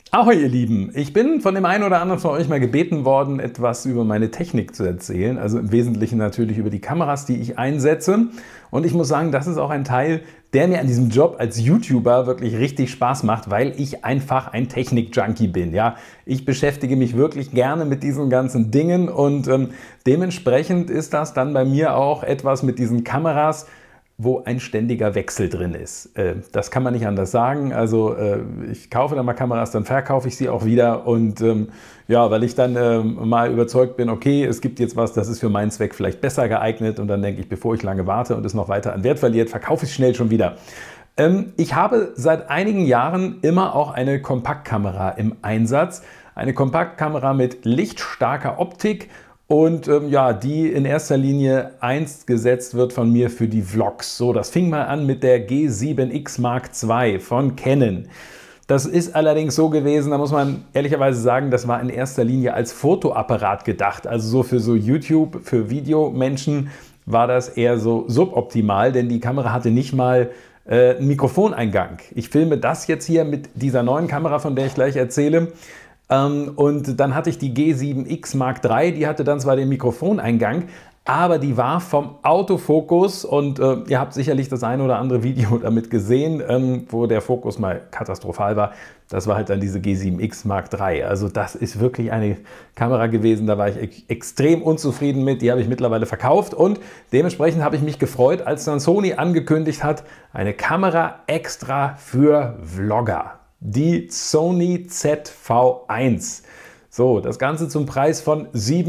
Ahoi ihr Lieben, ich bin von dem einen oder anderen von euch mal gebeten worden, etwas über meine Technik zu erzählen, also im Wesentlichen natürlich über die Kameras, die ich einsetze. Und ich muss sagen, das ist auch ein Teil, der mir an diesem Job als YouTuber wirklich richtig Spaß macht, weil ich einfach ein Technik-Junkie bin. Ja, ich beschäftige mich wirklich gerne mit diesen ganzen Dingen und dementsprechend ist das dann bei mir auch etwas mit diesen Kameras, wo ein ständiger Wechsel drin ist. Das kann man nicht anders sagen. Also ich kaufe dann mal Kameras, dann verkaufe ich sie auch wieder und ja, weil ich dann mal überzeugt bin, okay, es gibt jetzt was, das ist für meinen Zweck vielleicht besser geeignet und dann denke ich, bevor ich lange warte und es noch weiter an Wert verliert, verkaufe ich es schnell schon wieder. Ich habe seit einigen Jahren immer auch eine Kompaktkamera im Einsatz. Eine Kompaktkamera mit lichtstarker Optik. Und ja, die in erster Linie einst gesetzt wird von mir für die Vlogs. So, das fing mal an mit der G7X Mark II von Canon. Das ist allerdings so gewesen, da muss man ehrlicherweise sagen, das war in erster Linie als Fotoapparat gedacht. Also so für so YouTube, für Videomenschen war das eher so suboptimal, denn die Kamera hatte nicht mal einen Mikrofoneingang. Ich filme das jetzt hier mit dieser neuen Kamera, von der ich gleich erzähle. Und dann hatte ich die G7X Mark III, die hatte dann zwar den Mikrofoneingang, aber die war vom Autofokus und ihr habt sicherlich das eine oder andere Video damit gesehen, wo der Fokus mal katastrophal war. Das war halt dann diese G7X Mark III. Also das ist wirklich eine Kamera gewesen, da war ich extrem unzufrieden mit. Die habe ich mittlerweile verkauft und dementsprechend habe ich mich gefreut, als dann Sony angekündigt hat, eine Kamera extra für Vlogger. Die Sony ZV-1. So, das Ganze zum Preis von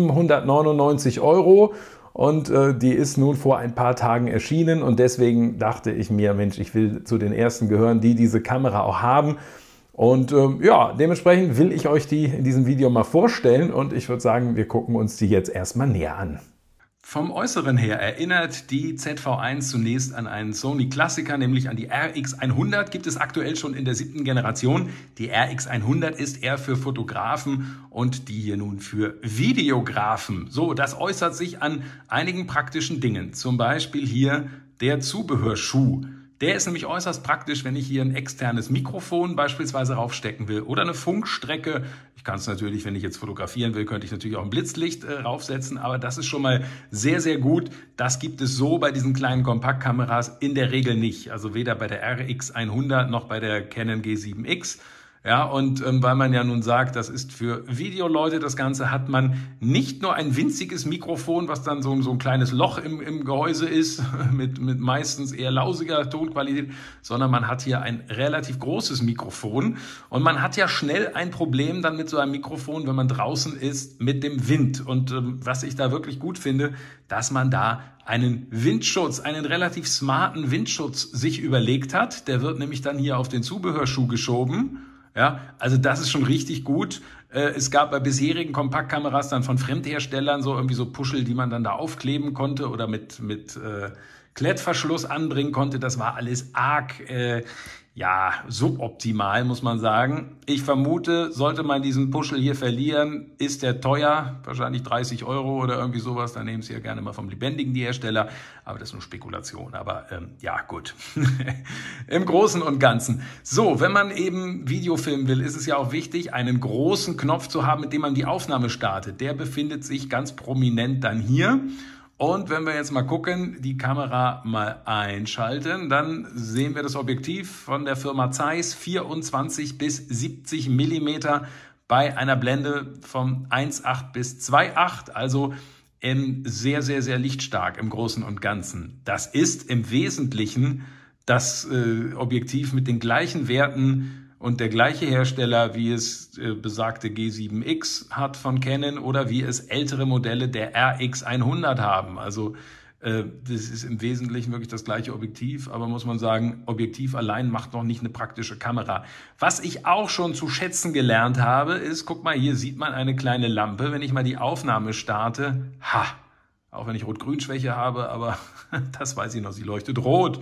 799 € und die ist nun vor ein paar Tagen erschienen und deswegen dachte ich mir, Mensch, ich will zu den Ersten gehören, die diese Kamera auch haben. Und ja, dementsprechend will ich euch die in diesem Video mal vorstellen und ich würde sagen, wir gucken uns die jetzt erstmal näher an. Vom Äußeren her erinnert die ZV-1 zunächst an einen Sony-Klassiker, nämlich an die RX100, gibt es aktuell schon in der 7. Generation. Die RX100 ist eher für Fotografen und die hier nun für Videografen. So, das äußert sich an einigen praktischen Dingen, zum Beispiel hier der Zubehörschuh. Der ist nämlich äußerst praktisch, wenn ich hier ein externes Mikrofon beispielsweise raufstecken will oder eine Funkstrecke. Ich kann es natürlich, wenn ich jetzt fotografieren will, könnte ich natürlich auch ein Blitzlicht raufsetzen, aber das ist schon mal sehr, sehr gut. Das gibt es so bei diesen kleinen Kompaktkameras in der Regel nicht. Also weder bei der RX100 noch bei der Canon G7X. Ja, und weil man ja nun sagt, das ist für Videoleute das Ganze, hat man nicht nur ein winziges Mikrofon, was dann so ein kleines Loch im Gehäuse ist, mit meistens eher lausiger Tonqualität, sondern man hat hier ein relativ großes Mikrofon. Und man hat ja schnell ein Problem dann mit so einem Mikrofon, wenn man draußen ist, mit dem Wind. Und was ich da wirklich gut finde, dass man da einen Windschutz, einen relativ smarten Windschutz sich überlegt hat. Der wird nämlich dann hier auf den Zubehörschuh geschoben. Ja, also das ist schon richtig gut. Es gab bei bisherigen Kompaktkameras dann von Fremdherstellern so irgendwie so Puschel, die man dann da aufkleben konnte oder mit Klettverschluss anbringen konnte. Das war alles arg, ja, suboptimal, muss man sagen. Ich vermute, sollte man diesen Puschel hier verlieren, ist der teuer, wahrscheinlich 30 € oder irgendwie sowas. Dann nehmen Sie ja gerne mal vom Lebendigen die Hersteller, aber das ist nur Spekulation. Aber ja, gut. Im Großen und Ganzen. So, wenn man eben Video filmen will, ist es ja auch wichtig, einen großen Knopf zu haben, mit dem man die Aufnahme startet. Der befindet sich ganz prominent dann hier. Und wenn wir jetzt mal gucken, die Kamera mal einschalten, dann sehen wir das Objektiv von der Firma Zeiss, 24 bis 70 mm bei einer Blende von 1,8 bis 2,8, also sehr, sehr, sehr lichtstark im Großen und Ganzen. Das ist im Wesentlichen das Objektiv mit den gleichen Werten und der gleiche Hersteller, wie es besagte G7X hat von Canon oder wie es ältere Modelle der RX100 haben. Also das ist im Wesentlichen wirklich das gleiche Objektiv, aber muss man sagen, Objektiv allein macht noch nicht eine praktische Kamera. Was ich auch schon zu schätzen gelernt habe, ist, guck mal, hier sieht man eine kleine Lampe. Wenn ich mal die Aufnahme starte, auch wenn ich Rot-Grün-Schwäche habe, aber das weiß ich noch, sie leuchtet rot.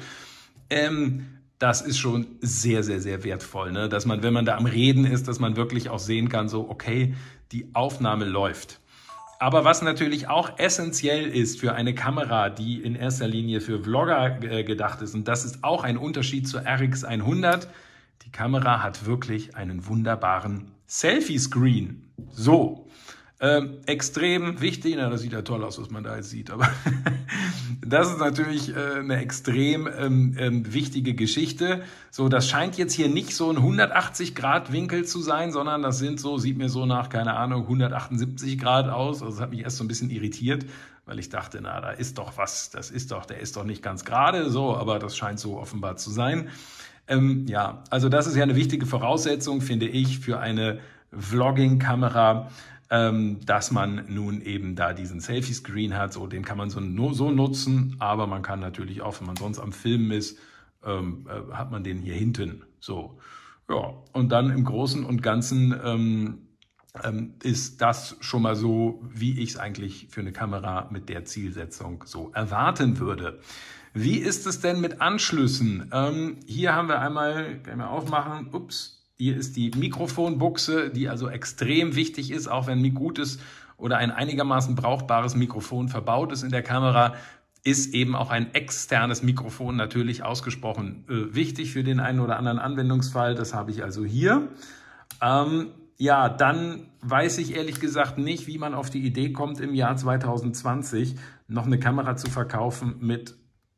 Das ist schon sehr, sehr, sehr wertvoll, ne? Dass man, wenn man da am Reden ist, dass man wirklich auch sehen kann, so, okay, die Aufnahme läuft. Aber was natürlich auch essentiell ist für eine Kamera, die in erster Linie für Vlogger gedacht ist, und das ist auch ein Unterschied zur RX100, die Kamera hat wirklich einen wunderbaren Selfie-Screen. So. Extrem wichtig, na, das sieht ja toll aus, was man da jetzt sieht, aber das ist natürlich eine extrem wichtige Geschichte. So, das scheint jetzt hier nicht so ein 180-Grad-Winkel zu sein, sondern das sind so, sieht mir so nach, keine Ahnung, 178 Grad aus. Also das hat mich erst so ein bisschen irritiert, weil ich dachte, na, da ist doch was, der ist doch nicht ganz gerade, so, aber das scheint so offenbar zu sein. Ja, also das ist ja eine wichtige Voraussetzung, finde ich, für eine Vlogging-Kamera, dass man nun eben da diesen Selfie-Screen hat, so, den kann man so nutzen, aber man kann natürlich auch, wenn man sonst am Filmen ist, hat man den hier hinten, so. Ja, und dann im Großen und Ganzen ist das schon mal so, wie ich es eigentlich für eine Kamera mit der Zielsetzung so erwarten würde. Wie ist es denn mit Anschlüssen? Hier haben wir einmal, kann ich mal aufmachen, ups, hier ist die Mikrofonbuchse, die also extrem wichtig ist, auch wenn ein gutes oder ein einigermaßen brauchbares Mikrofon verbaut ist in der Kamera, ist eben auch ein externes Mikrofon natürlich ausgesprochen wichtig für den einen oder anderen Anwendungsfall. Das habe ich also hier. Ja, dann weiß ich ehrlich gesagt nicht, wie man auf die Idee kommt, im Jahr 2020 noch eine Kamera zu verkaufen mit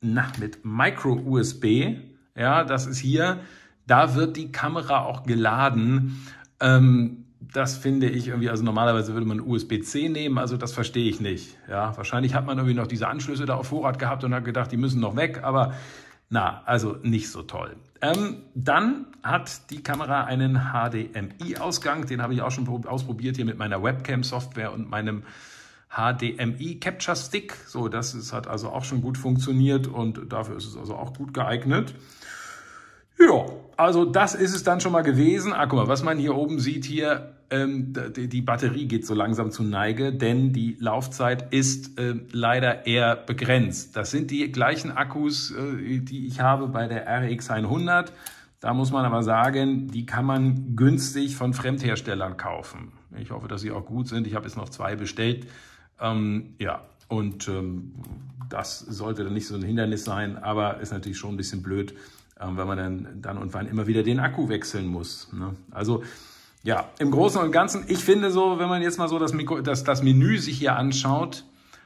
Micro-USB. Ja, das ist hier. Da wird die Kamera auch geladen. Das finde ich irgendwie, also normalerweise würde man USB-C nehmen, also das verstehe ich nicht. Ja, wahrscheinlich hat man irgendwie noch diese Anschlüsse da auf Vorrat gehabt und hat gedacht, die müssen noch weg, aber na, also nicht so toll. Dann hat die Kamera einen HDMI-Ausgang, den habe ich auch schon ausprobiert hier mit meiner Webcam-Software und meinem HDMI-Capture-Stick. So, hat also auch schon gut funktioniert und dafür ist es also auch gut geeignet. Ja, also das ist es dann schon mal gewesen. Guck mal, was man hier oben sieht hier, die Batterie geht so langsam zu Neige, denn die Laufzeit ist leider eher begrenzt. Das sind die gleichen Akkus, die ich habe bei der RX 100. Da muss man aber sagen, die kann man günstig von Fremdherstellern kaufen. Ich hoffe, dass sie auch gut sind. Ich habe jetzt noch 2 bestellt. Ja, und das sollte dann nicht so ein Hindernis sein, aber ist natürlich schon ein bisschen blöd, weil man dann und wann immer wieder den Akku wechseln muss. Ne? Also ja, im Großen und Ganzen, ich finde so, wenn man jetzt mal so das Menü sich hier anschaut,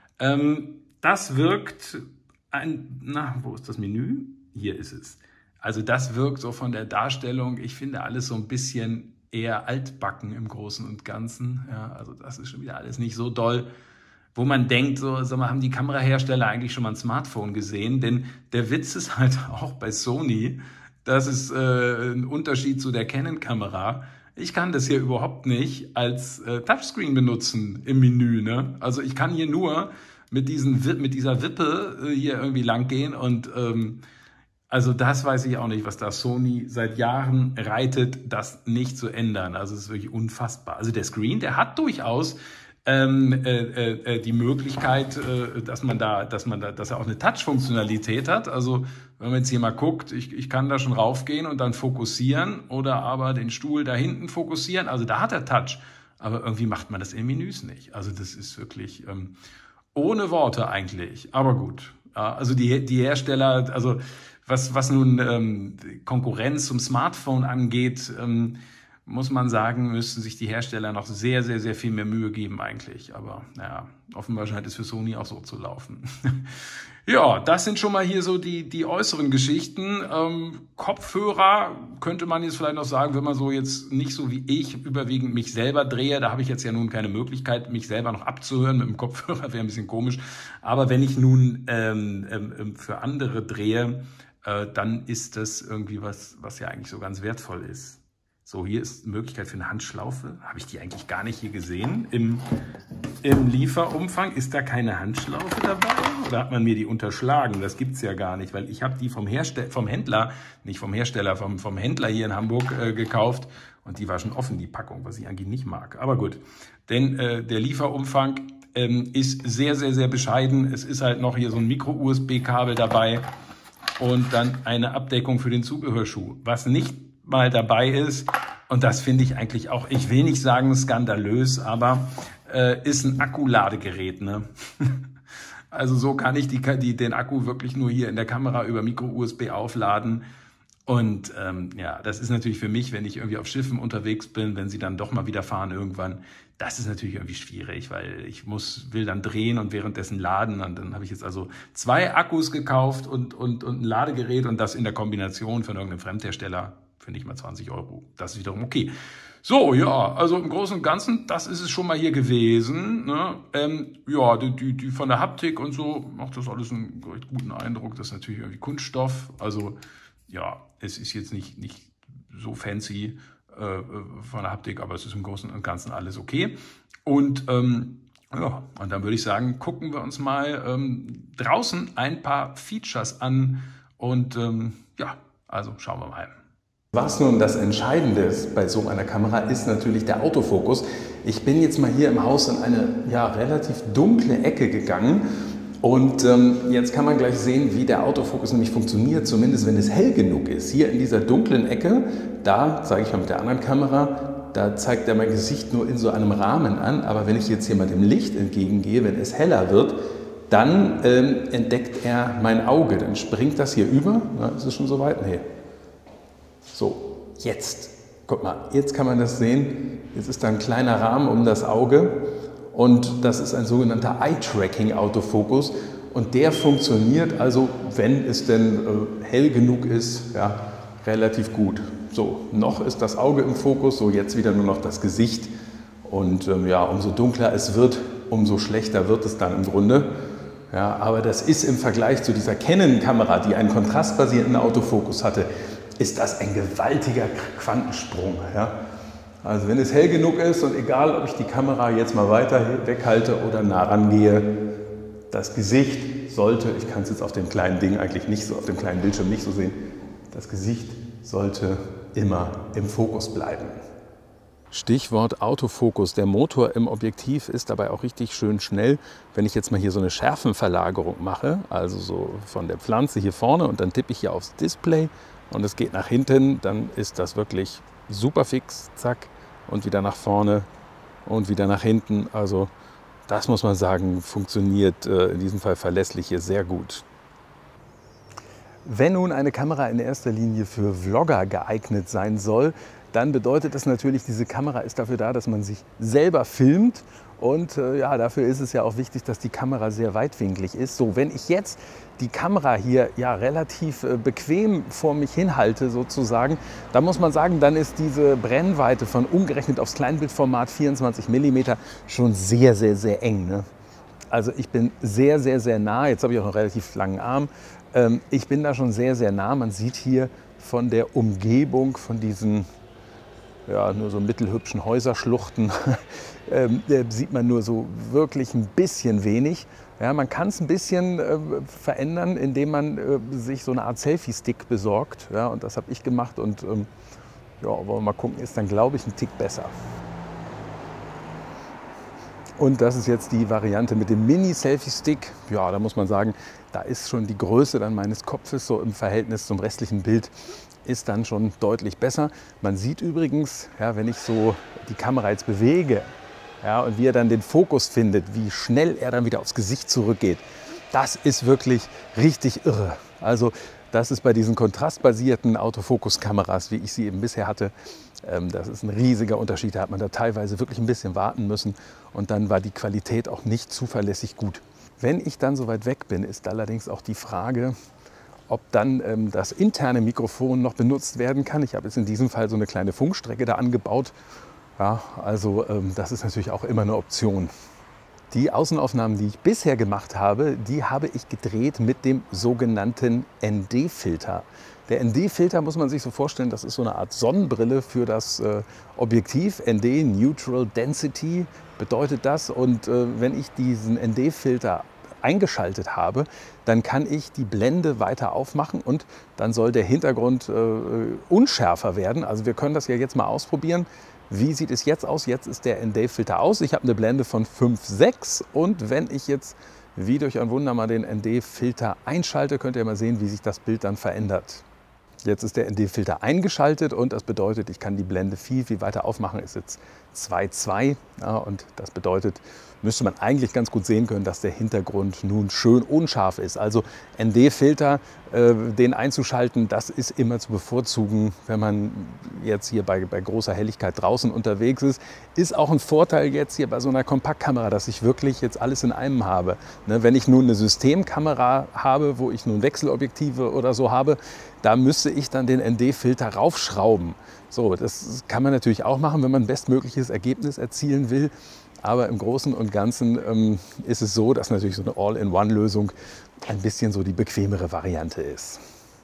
das wirkt, wo ist das Menü? Hier ist es. Also das wirkt so von der Darstellung, ich finde alles so ein bisschen eher altbacken im Großen und Ganzen. Ja, also das ist schon wieder alles nicht so doll, wo man denkt, so, sag mal, haben die Kamerahersteller eigentlich schon mal ein Smartphone gesehen? Denn der Witz ist halt auch bei Sony, das ist ein Unterschied zu der Canon-Kamera. Ich kann das hier überhaupt nicht als Touchscreen benutzen im Menü. Ne? Also ich kann hier nur mit dieser Wippe hier irgendwie lang gehen und also das weiß ich auch nicht, was da Sony seit Jahren reitet, das nicht zu ändern. Also es ist wirklich unfassbar. Also der Screen, der hat durchaus die Möglichkeit, dass er auch eine Touch-Funktionalität hat. Also wenn man jetzt hier mal guckt, ich kann da schon raufgehen und dann fokussieren oder aber den Stuhl da hinten fokussieren. Also da hat er Touch, aber irgendwie macht man das in Menüs nicht. Also das ist wirklich ohne Worte eigentlich. Aber gut, also die Hersteller, also was nun Konkurrenz zum Smartphone angeht, muss man sagen, müssten sich die Hersteller noch sehr, sehr, sehr viel mehr Mühe geben eigentlich. Aber naja, offenbar scheint es für Sony auch so zu laufen. Ja, das sind schon mal hier so die äußeren Geschichten. Kopfhörer könnte man jetzt vielleicht noch sagen, wenn man so jetzt nicht so wie ich überwiegend mich selber drehe. Da habe ich jetzt ja nun keine Möglichkeit, mich selber noch abzuhören. Mit dem Kopfhörer wäre ein bisschen komisch. Aber wenn ich nun für andere drehe, dann ist das irgendwie was ja eigentlich so ganz wertvoll ist. So, hier ist eine Möglichkeit für eine Handschlaufe. Habe ich die eigentlich gar nicht hier gesehen im Lieferumfang? Ist da keine Handschlaufe dabei? Oder hat man mir die unterschlagen? Das gibt's ja gar nicht, weil ich habe die vom Händler hier in Hamburg gekauft. Und die war schon offen, die Packung, was ich eigentlich nicht mag. Aber gut, denn der Lieferumfang ist sehr, sehr, sehr bescheiden. Es ist halt noch hier so ein Micro-USB-Kabel dabei und dann eine Abdeckung für den Zubehörschuh. Was nicht mal dabei ist, und das finde ich eigentlich auch, ich will nicht sagen skandalös, aber ist ein Akkuladegerät. Ne? Also so kann ich den Akku wirklich nur hier in der Kamera über Micro-USB aufladen. Und ja, das ist natürlich für mich, wenn ich irgendwie auf Schiffen unterwegs bin, wenn sie dann doch mal wieder fahren irgendwann, das ist natürlich irgendwie schwierig, weil ich will dann drehen und währenddessen laden. Und dann habe ich jetzt also 2 Akkus gekauft und ein Ladegerät und das in der Kombination von irgendeinem Fremdhersteller für nicht mal 20 Euro. Das ist wiederum okay. So, ja, also im Großen und Ganzen, das ist es schon mal hier gewesen. Ne? Ja, die von der Haptik und so macht das alles einen recht guten Eindruck. Das ist natürlich irgendwie Kunststoff. Also ja, es ist jetzt nicht so fancy von der Haptik, aber es ist im Großen und Ganzen alles okay. Und ja, und dann würde ich sagen, gucken wir uns mal draußen ein paar Features an. Und ja, also schauen wir mal. Was nun das Entscheidende ist bei so einer Kamera, ist natürlich der Autofokus. Ich bin jetzt mal hier im Haus in eine relativ dunkle Ecke gegangen und jetzt kann man gleich sehen, wie der Autofokus nämlich funktioniert, zumindest wenn es hell genug ist. Hier in dieser dunklen Ecke, da zeige ich mal mit der anderen Kamera, da zeigt er mein Gesicht nur in so einem Rahmen an, aber wenn ich jetzt hier mal dem Licht entgegengehe, wenn es heller wird, dann entdeckt er mein Auge, dann springt das hier über. Na, ist es schon soweit? Nee. So, jetzt, guck mal, jetzt kann man das sehen. Jetzt ist da ein kleiner Rahmen um das Auge und das ist ein sogenannter Eye-Tracking-Autofokus und der funktioniert also, wenn es denn hell genug ist, ja, relativ gut. So, noch ist das Auge im Fokus, so jetzt wieder nur noch das Gesicht und ja, umso dunkler es wird, umso schlechter wird es dann im Grunde. Ja, aber das ist im Vergleich zu dieser Canon-Kamera, die einen kontrastbasierten Autofokus hatte, ist das ein gewaltiger Quantensprung. Ja? Also wenn es hell genug ist und egal, ob ich die Kamera jetzt mal weiter weghalte oder nah rangehe, das Gesicht sollte, ich kann es jetzt auf dem kleinen Ding eigentlich nicht so, auf dem kleinen Bildschirm nicht so sehen, das Gesicht sollte immer im Fokus bleiben. Stichwort Autofokus. Der Motor im Objektiv ist dabei auch richtig schön schnell. Wenn ich jetzt mal hier so eine Schärfenverlagerung mache, also so von der Pflanze hier vorne und dann tippe ich hier aufs Display, und es geht nach hinten, dann ist das wirklich super fix, zack, und wieder nach vorne und wieder nach hinten. Also das muss man sagen, funktioniert in diesem Fall verlässlich hier sehr gut. Wenn nun eine Kamera in erster Linie für Vlogger geeignet sein soll, dann bedeutet das natürlich, diese Kamera ist dafür da, dass man sich selber filmt. Und ja, dafür ist es ja auch wichtig, dass die Kamera sehr weitwinklig ist. So, wenn ich jetzt die Kamera hier ja relativ bequem vor mich hinhalte sozusagen, dann muss man sagen, dann ist diese Brennweite von umgerechnet aufs Kleinbildformat 24 mm schon sehr, sehr, sehr eng. Ne? Also ich bin sehr, sehr, sehr nah. Jetzt habe ich auch einen relativ langen Arm. Ich bin da schon sehr, sehr nah. Man sieht hier von der Umgebung, von diesen nur so mittelhübschen Häuserschluchten, sieht man nur so wirklich ein bisschen wenig. Ja, man kann es ein bisschen verändern, indem man sich so eine Art Selfie-Stick besorgt. Ja, und das habe ich gemacht und ja, wollen wir mal gucken, ist dann, glaube ich, ein Tick besser. Und das ist jetzt die Variante mit dem Mini-Selfie-Stick. Ja, da muss man sagen, da ist schon die Größe dann meines Kopfes so im Verhältnis zum restlichen Bild ist dann schon deutlich besser. Man sieht übrigens, ja, wenn ich so die Kamera jetzt bewege, ja, und wie er dann den Fokus findet, wie schnell er dann wieder aufs Gesicht zurückgeht, das ist wirklich richtig irre. Also das ist bei diesen kontrastbasierten Autofokuskameras, wie ich sie eben bisher hatte, das ist ein riesiger Unterschied. Da hat man da teilweise wirklich ein bisschen warten müssen und dann war die Qualität auch nicht zuverlässig gut. Wenn ich dann so weit weg bin, ist allerdings auch die Frage, ob dann das interne Mikrofon noch benutzt werden kann. Ich habe jetzt in diesem Fall so eine kleine Funkstrecke da angebaut. Ja, also das ist natürlich auch immer eine Option. Die Außenaufnahmen, die ich bisher gemacht habe, die habe ich gedreht mit dem sogenannten ND-Filter. Der ND-Filter muss man sich so vorstellen, das ist so eine Art Sonnenbrille für das Objektiv. ND, Neutral Density, bedeutet das. Und wenn ich diesen ND-Filter eingeschaltet habe, dann kann ich die Blende weiter aufmachen und dann soll der Hintergrund unschärfer werden. Also wir können das ja jetzt mal ausprobieren. Wie sieht es jetzt aus? Jetzt ist der ND-Filter aus. Ich habe eine Blende von 5,6 und wenn ich jetzt wie durch ein Wunder mal den ND-Filter einschalte, könnt ihr mal sehen, wie sich das Bild dann verändert. Jetzt ist der ND-Filter eingeschaltet und das bedeutet, ich kann die Blende viel, viel weiter aufmachen. Ist jetzt 2.2. Ja, und das bedeutet, müsste man eigentlich ganz gut sehen können, dass der Hintergrund nun schön unscharf ist. Also ND-Filter, den einzuschalten, das ist immer zu bevorzugen, wenn man jetzt hier bei großer Helligkeit draußen unterwegs ist. Ist auch ein Vorteil jetzt hier bei so einer Kompaktkamera, dass ich wirklich jetzt alles in einem habe. Ne, wenn ich nun eine Systemkamera habe, wo ich nun Wechselobjektive oder so habe, da müsste ich dann den ND-Filter raufschrauben. So, das kann man natürlich auch machen, wenn man ein bestmögliches Ergebnis erzielen will. Aber im Großen und Ganzen ist es so, dass natürlich so eine All-in-One-Lösung ein bisschen so die bequemere Variante ist.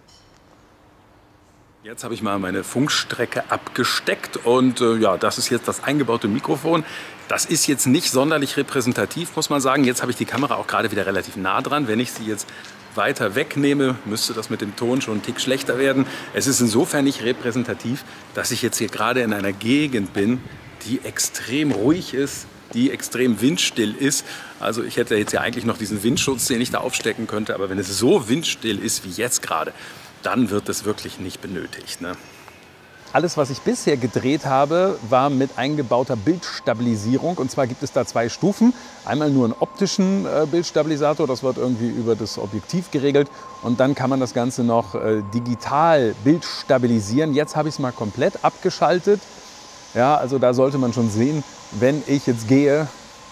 Jetzt habe ich mal meine Funkstrecke abgesteckt und ja, das ist jetzt das eingebaute Mikrofon. Das ist jetzt nicht sonderlich repräsentativ, muss man sagen. Jetzt habe ich die Kamera auch gerade wieder relativ nah dran. Wenn ich sie jetzt weiter wegnehme, müsste das mit dem Ton schon einen Tick schlechter werden. Es ist insofern nicht repräsentativ, dass ich jetzt hier gerade in einer Gegend bin, die extrem ruhig ist, die extrem windstill ist. Also ich hätte jetzt ja eigentlich noch diesen Windschutz, den ich da aufstecken könnte. Aber wenn es so windstill ist wie jetzt gerade, dann wird es wirklich nicht benötigt, ne? Alles, was ich bisher gedreht habe, war mit eingebauter Bildstabilisierung. Und zwar gibt es da zwei Stufen. Einmal nur einen optischen Bildstabilisator, das wird irgendwie über das Objektiv geregelt. Und dann kann man das Ganze noch digital bildstabilisieren. Jetzt habe ich es mal komplett abgeschaltet. Ja, also da sollte man schon sehen, wenn ich jetzt gehe,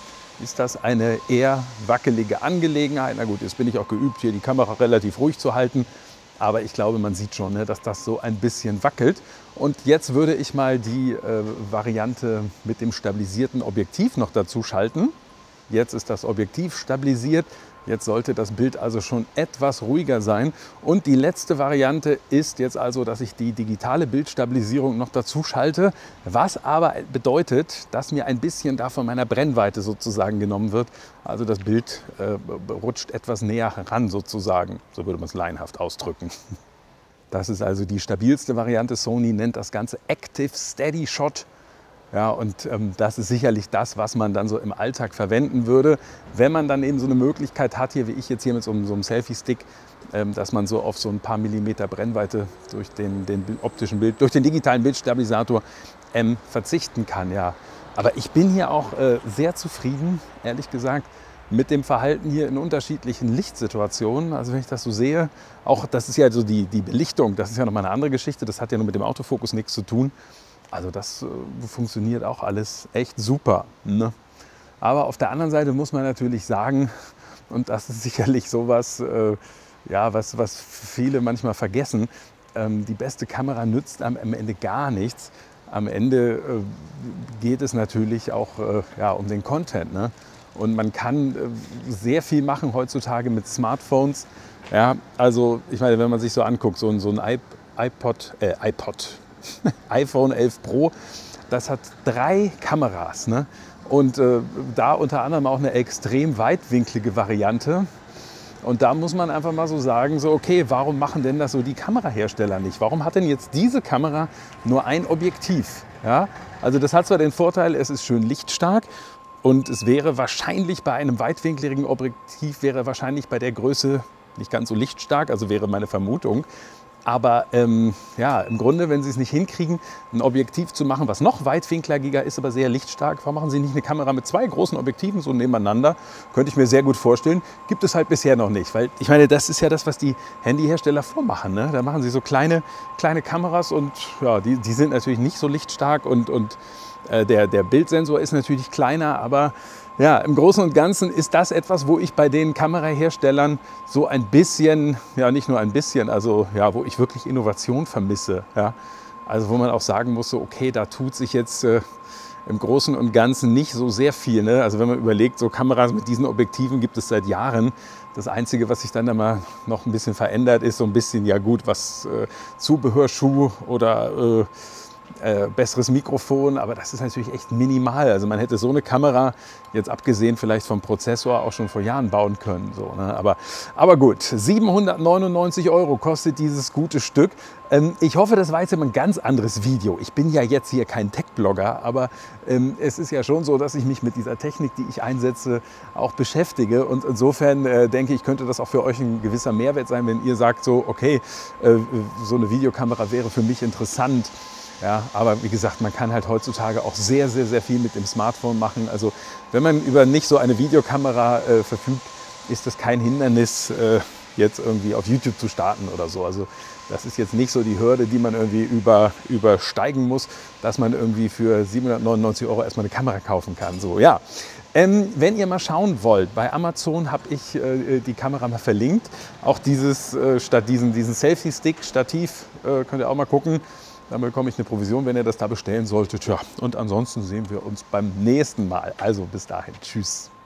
ist das eine eher wackelige Angelegenheit. Na gut, jetzt bin ich auch geübt, hier die Kamera relativ ruhig zu halten. Aber ich glaube, man sieht schon, ne, dass das so ein bisschen wackelt. Und jetzt würde ich mal die Variante mit dem stabilisierten Objektiv noch dazu schalten. Jetzt ist das Objektiv stabilisiert. Jetzt sollte das Bild also schon etwas ruhiger sein. Und die letzte Variante ist jetzt also, dass ich die digitale Bildstabilisierung noch dazu schalte. Was aber bedeutet, dass mir ein bisschen da von meiner Brennweite sozusagen genommen wird. Also das Bild rutscht etwas näher heran sozusagen. So würde man es laienhaft ausdrücken. Das ist also die stabilste Variante. Sony nennt das Ganze Active Steady Shot. Ja, und das ist sicherlich das, was man dann so im Alltag verwenden würde, wenn man dann eben so eine Möglichkeit hat, hier wie ich jetzt hier mit so einem Selfie-Stick, dass man so auf so ein paar Millimeter Brennweite durch den optischen Bild, durch den digitalen Bildstabilisator verzichten kann. Ja. Aber ich bin hier auch sehr zufrieden, ehrlich gesagt, mit dem Verhalten hier in unterschiedlichen Lichtsituationen. Also wenn ich das so sehe, auch das ist ja so die Belichtung, das ist ja nochmal eine andere Geschichte, das hat ja nur mit dem Autofokus nichts zu tun. Also das funktioniert auch alles echt super, ne? Aber auf der anderen Seite muss man natürlich sagen, und das ist sicherlich sowas, ja, was viele manchmal vergessen, die beste Kamera nützt am Ende gar nichts. Am Ende geht es natürlich auch ja, um den Content, ne? Und man kann sehr viel machen heutzutage mit Smartphones. Ja, also ich meine, wenn man sich so anguckt, so ein iPhone 11 Pro, das hat 3 Kameras, ne? Und da unter anderem auch eine extrem weitwinklige Variante. Und da muss man einfach mal so sagen, so okay, warum machen denn das so die Kamerahersteller nicht? Warum hat denn jetzt diese Kamera nur ein Objektiv? Ja? Also das hat zwar den Vorteil, es ist schön lichtstark und es wäre wahrscheinlich bei einem weitwinkligen Objektiv, wäre wahrscheinlich bei der Größe nicht ganz so lichtstark, also wäre meine Vermutung. Aber ja, im Grunde, wenn Sie es nicht hinkriegen, ein Objektiv zu machen, was noch weitwinkliger ist, aber sehr lichtstark, warum machen Sie nicht eine Kamera mit 2 großen Objektiven so nebeneinander? Könnte ich mir sehr gut vorstellen. Gibt es halt bisher noch nicht. Weil ich meine, das ist ja das, was die Handyhersteller vormachen, ne? Da machen sie so kleine Kameras und ja, die sind natürlich nicht so lichtstark und der Bildsensor ist natürlich kleiner, aber ja, im Großen und Ganzen ist das etwas, wo ich bei den Kameraherstellern so ein bisschen, ja nicht nur ein bisschen, also ja, wo ich wirklich Innovation vermisse. Ja. Also wo man auch sagen muss, so, okay, da tut sich jetzt im Großen und Ganzen nicht so sehr viel. Ne? Also wenn man überlegt, so Kameras mit diesen Objektiven gibt es seit Jahren. Das Einzige, was sich dann immer noch ein bisschen verändert, ist so ein bisschen, ja gut, was Zubehör, Schuh oder besseres Mikrofon, aber das ist natürlich echt minimal. Also man hätte so eine Kamera, jetzt abgesehen vielleicht vom Prozessor, auch schon vor Jahren bauen können. So, ne? Aber gut, 799 € kostet dieses gute Stück. Ich hoffe, das war jetzt immer ein ganz anderes Video. Ich bin ja jetzt hier kein Tech-Blogger, aber es ist ja schon so, dass ich mich mit dieser Technik, die ich einsetze, auch beschäftige. Und insofern denke ich, könnte das auch für euch ein gewisser Mehrwert sein, wenn ihr sagt, so okay, so eine Videokamera wäre für mich interessant. Ja, aber wie gesagt, man kann halt heutzutage auch sehr, sehr, sehr viel mit dem Smartphone machen. Also wenn man über nicht so eine Videokamera verfügt, ist das kein Hindernis, jetzt irgendwie auf YouTube zu starten oder so. Also das ist jetzt nicht so die Hürde, die man irgendwie übersteigen muss, dass man irgendwie für 799 € erstmal eine Kamera kaufen kann. So, ja. Wenn ihr mal schauen wollt, bei Amazon habe ich die Kamera mal verlinkt. Auch dieses, statt diesen Selfie-Stick, Stativ, könnt ihr auch mal gucken. Dann bekomme ich eine Provision, wenn ihr das da bestellen solltet. Ja, und ansonsten sehen wir uns beim nächsten Mal. Also bis dahin. Tschüss.